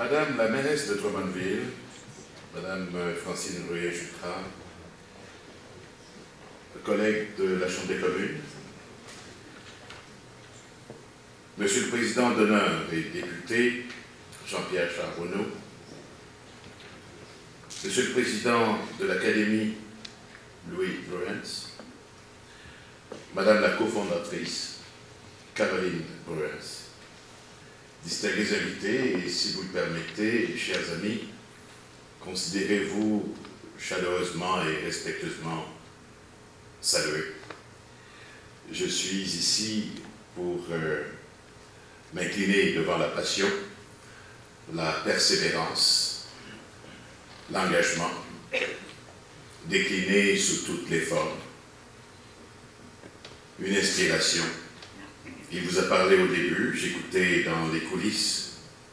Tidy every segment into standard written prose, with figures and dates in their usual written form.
Madame la mairesse de Drummondville, Madame Francine Rouillet-Jutras, collègues de la Chambre des communes, Monsieur le Président d'honneur et député, Jean-Pierre Charbonneau, Monsieur le Président de l'Académie, Louis Bruens, Madame la cofondatrice, Caroline Bruens, distingués invités, et si vous le permettez, chers amis, considérez-vous chaleureusement et respectueusement salués. Je suis ici pour m'incliner devant la passion, la persévérance, l'engagement, décliné sous toutes les formes, une inspiration. Il vous a parlé au début, j'écoutais dans les coulisses.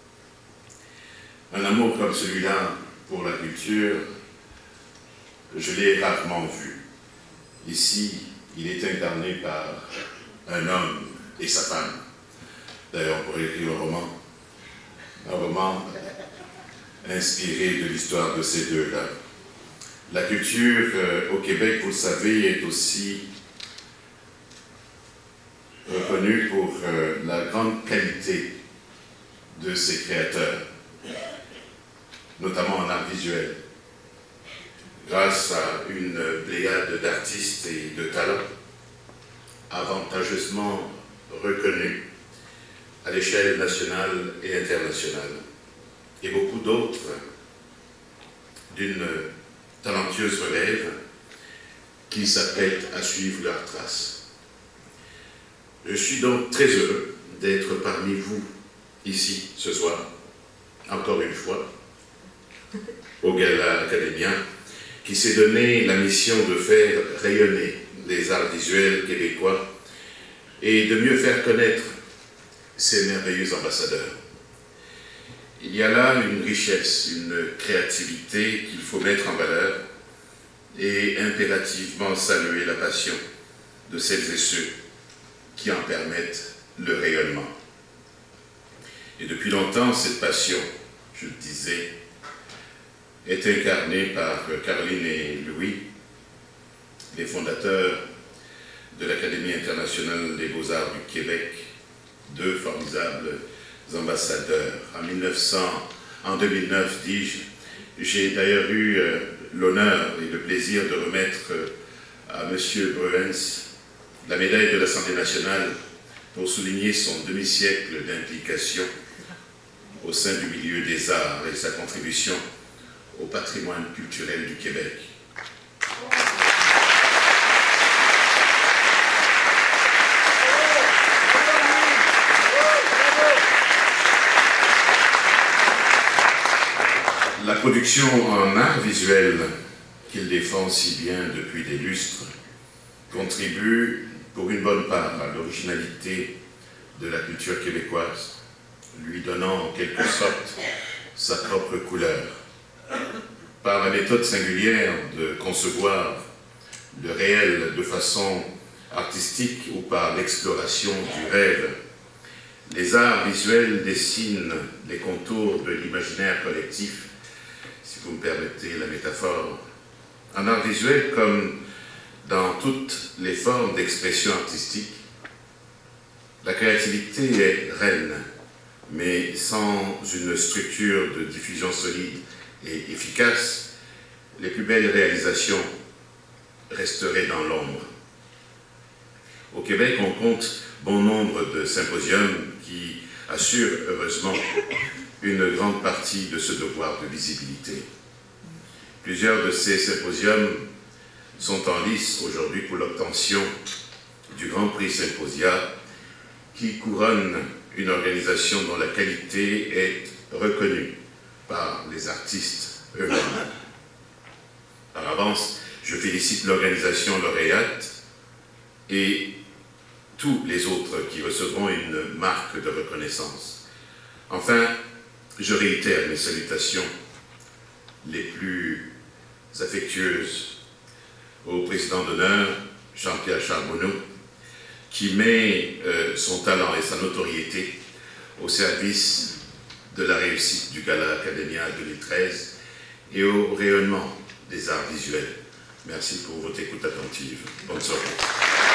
Un amour comme celui-là pour la culture, je l'ai rarement vu. Ici, il est incarné par un homme et sa femme. D'ailleurs, on pourrait écrire un roman inspiré de l'histoire de ces deux-là. La culture au Québec, vous le savez, est aussi reconnue pour la grande qualité de ses créateurs, notamment en art visuel, grâce à une pléiade d'artistes et de talents avantageusement reconnus à l'échelle nationale et internationale, et beaucoup d'autres d'une talentueuse relève qui s'apprêtent à suivre leurs traces. Je suis donc très heureux d'être parmi vous ici ce soir, encore une fois, au Gala académien, qui s'est donné la mission de faire rayonner les arts visuels québécois et de mieux faire connaître ces merveilleux ambassadeurs. Il y a là une richesse, une créativité qu'il faut mettre en valeur et impérativement saluer la passion de celles et ceux qui en permettent le rayonnement. Et depuis longtemps, cette passion, je le disais, est incarnée par Caroline et Louis, les fondateurs de l'Académie internationale des beaux-arts du Québec, deux formidables ambassadeurs. En 2009, dis-je, j'ai d'ailleurs eu l'honneur et le plaisir de remettre à M. Bruens la médaille de l'Assemblée nationale pour souligner son demi-siècle d'implication au sein du milieu des arts et sa contribution au patrimoine culturel du Québec. La production en art visuel qu'il défend si bien depuis des lustres contribue pour une bonne part à l'originalité de la culture québécoise, lui donnant en quelque sorte sa propre couleur. Par la méthode singulière de concevoir le réel de façon artistique ou par l'exploration du rêve, les arts visuels dessinent les contours de l'imaginaire collectif, si vous me permettez la métaphore. En art visuel, comme dans toutes les formes d'expression artistique, la créativité est reine, mais sans une structure de diffusion solide et efficace, les plus belles réalisations resteraient dans l'ombre. Au Québec, on compte bon nombre de symposiums qui assurent heureusement une grande partie de ce devoir de visibilité. Plusieurs de ces symposiums sont en lice aujourd'hui pour l'obtention du Grand Prix Symposia qui couronne une organisation dont la qualité est reconnue par les artistes eux-mêmes. Par avance, je félicite l'organisation lauréate et tous les autres qui recevront une marque de reconnaissance. Enfin, je réitère mes salutations les plus affectueuses au président d'honneur, Jean-Pierre Charbonneau, qui met son talent et sa notoriété au service de la réussite du Gala Academia 2013 et au rayonnement des arts visuels. Merci pour votre écoute attentive. Bonne soirée.